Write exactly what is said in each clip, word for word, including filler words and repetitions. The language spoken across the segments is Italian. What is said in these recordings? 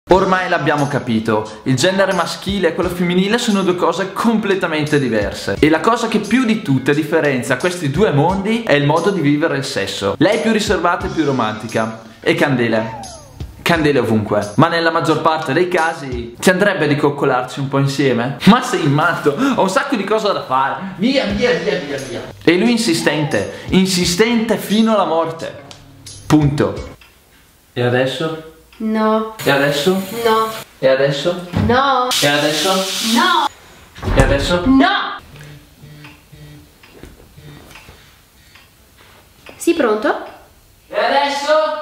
Ormai l'abbiamo capito, il genere maschile e quello femminile sono due cose completamente diverse. E la cosa che più di tutte differenzia questi due mondi è il modo di vivere il sesso. Lei è più riservata e più romantica. E candele. Candele ovunque. Ma nella maggior parte dei casi ci andrebbe di coccolarci un po' insieme? Ma sei matto, ho un sacco di cose da fare. Via, via, via, via, via. E lui insistente, insistente fino alla morte. Punto. E adesso? No. E adesso? No. E adesso? No. E adesso? No. E adesso? No. Sì, pronto? E adesso?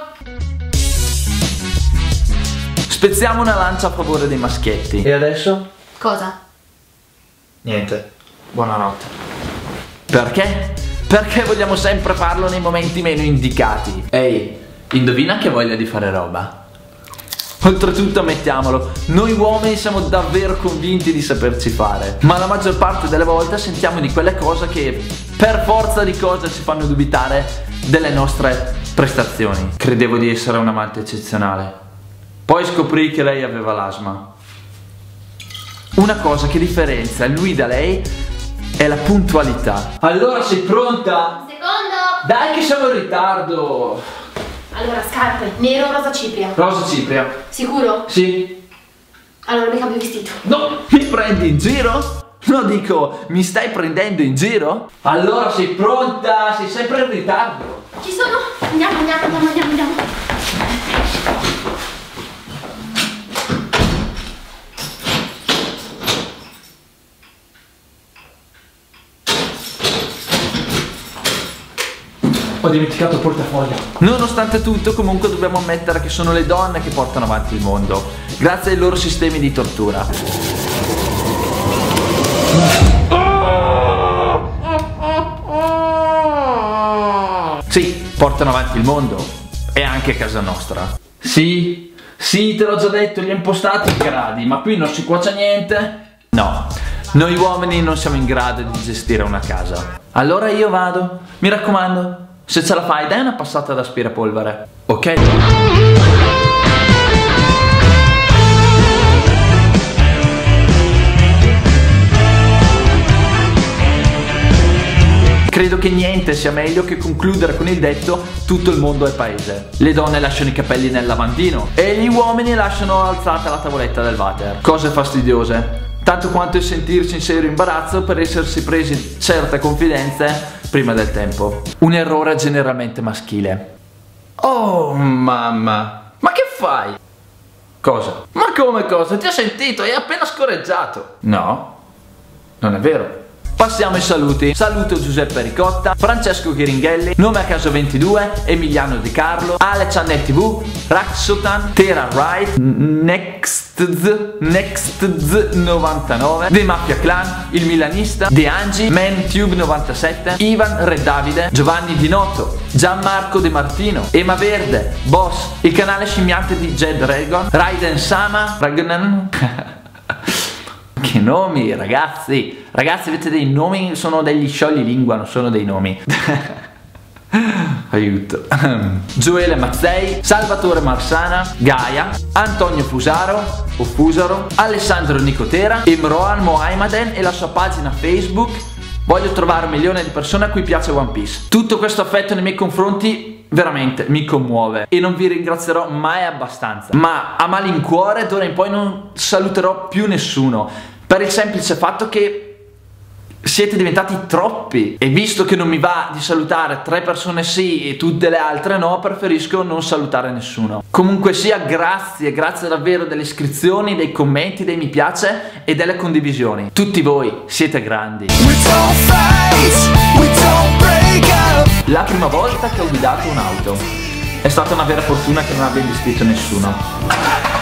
Spezziamo una lancia a favore dei maschietti. E adesso? Cosa? Niente. Buonanotte. Perché? Perché vogliamo sempre farlo nei momenti meno indicati. Ehi, indovina che voglia di fare roba. Oltretutto, ammettiamolo, noi uomini siamo davvero convinti di saperci fare, ma la maggior parte delle volte sentiamo di quelle cose che per forza di cose ci fanno dubitare delle nostre prestazioni. Credevo di essere un amante eccezionale. Poi scoprì che lei aveva l'asma. Una cosa che differenzia lui da lei è la puntualità. Allora, sei pronta? Un secondo. Dai che siamo in ritardo. Allora, scarpe, nero o rosa cipria? Rosa cipria. Sicuro? Sì. Allora mi cambio vestito. No, mi prendi in giro? No, dico, mi stai prendendo in giro? Allora sei pronta? Sei sempre in ritardo. Ci sono? Andiamo, andiamo, andiamo, andiamo, andiamo. Ho dimenticato il portafoglio. Nonostante tutto, comunque dobbiamo ammettere che sono le donne che portano avanti il mondo, grazie ai loro sistemi di tortura. Sì, portano avanti il mondo. E anche casa nostra. Sì, sì, te l'ho già detto, li ho impostati i gradi, ma qui non si cuoce niente. No, noi uomini non siamo in grado di gestire una casa. Allora io vado, mi raccomando. Se ce la fai, dai una passata ad aspirapolvere. Ok? Credo che niente sia meglio che concludere con il detto: tutto il mondo è paese. Le donne lasciano i capelli nel lavandino e gli uomini lasciano alzata la tavoletta del water. Cose fastidiose, tanto quanto il sentirci in serio imbarazzo per essersi presi certe confidenze prima del tempo. Un errore generalmente maschile. Oh mamma, ma che fai? Cosa? Ma come cosa? Ti ho sentito, hai appena scorreggiato. No, non è vero. Passiamo ai saluti. Saluto Giuseppe Ricotta, Francesco Ghiringhelli, Nome a caso ventidue, Emiliano Di Carlo, Ale Channel tivù, Raxotan, Tera Wright, NextZ, NextZ novantanove, The Mafia Clan, Il Milanista, De Angi, ManTube novantasette, Ivan Re Davide, Giovanni Di Noto, Gianmarco De Martino, Ema Verde, Boss, il canale scimmiante di Jed Dragon, Raiden Sama, Ragnan. Che nomi, ragazzi. Ragazzi, avete dei nomi, sono degli scioglilingua, non sono dei nomi. Aiuto. Gioele Mazzei, Salvatore Marsana, Gaia, Antonio Fusaro o Fusaro, Alessandro Nicotera, Imroan Mohameden e la sua pagina Facebook. Voglio trovare un milione di persone a cui piace One Piece. Tutto questo affetto nei miei confronti veramente mi commuove e non vi ringrazierò mai abbastanza. Ma a malincuore d'ora in poi non saluterò più nessuno, per il semplice fatto che siete diventati troppi e visto che non mi va di salutare tre persone sì e tutte le altre no, preferisco non salutare nessuno. Comunque sia, grazie, grazie davvero delle iscrizioni, dei commenti, dei mi piace e delle condivisioni. Tutti voi siete grandi. La prima volta che ho guidato un'auto è stata una vera fortuna che non abbia investito nessuno.